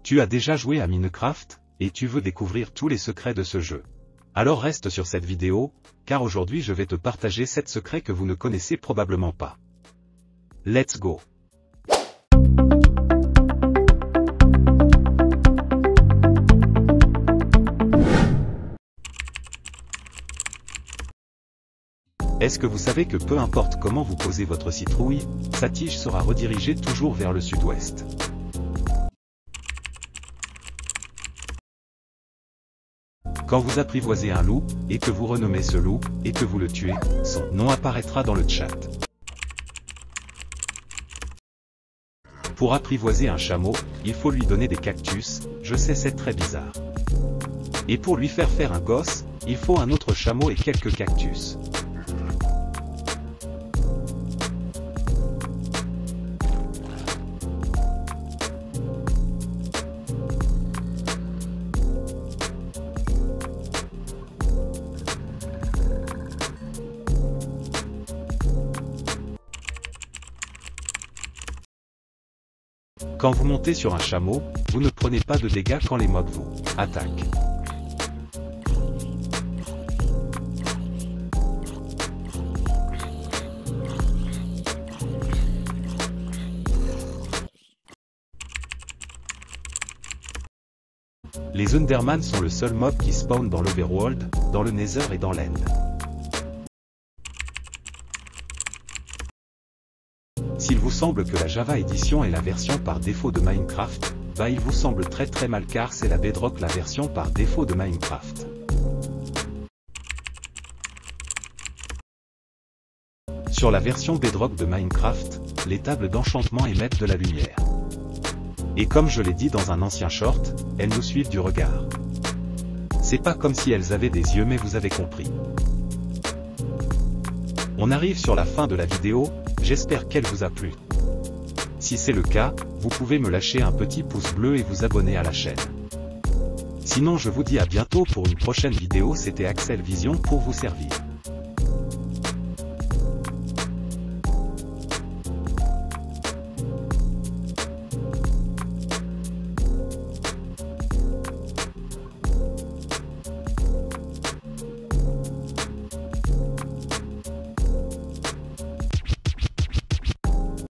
Tu as déjà joué à Minecraft, et tu veux découvrir tous les secrets de ce jeu. Alors reste sur cette vidéo, car aujourd'hui je vais te partager 7 secrets que vous ne connaissez probablement pas. Let's go! Est-ce que vous savez que peu importe comment vous posez votre citrouille, sa tige sera redirigée toujours vers le sud-ouest? Quand vous apprivoisez un loup, et que vous renommez ce loup, et que vous le tuez, son nom apparaîtra dans le chat. Pour apprivoiser un chameau, il faut lui donner des cactus, je sais c'est très bizarre. Et pour lui faire un gosse, il faut un autre chameau et quelques cactus. Quand vous montez sur un chameau, vous ne prenez pas de dégâts quand les mobs vous attaquent. Les Underman sont le seul mob qui spawn dans l'Overworld, dans le Nether et dans l'End. S'il vous semble que la Java Edition est la version par défaut de Minecraft, bah il vous semble très mal car c'est la Bedrock la version par défaut de Minecraft. Sur la version Bedrock de Minecraft, les tables d'enchantement émettent de la lumière. Et comme je l'ai dit dans un ancien short, elles nous suivent du regard. C'est pas comme si elles avaient des yeux mais vous avez compris. On arrive sur la fin de la vidéo, j'espère qu'elle vous a plu. Si c'est le cas, vous pouvez me lâcher un petit pouce bleu et vous abonner à la chaîne. Sinon je vous dis à bientôt pour une prochaine vidéo, c'était Axel Vision pour vous servir.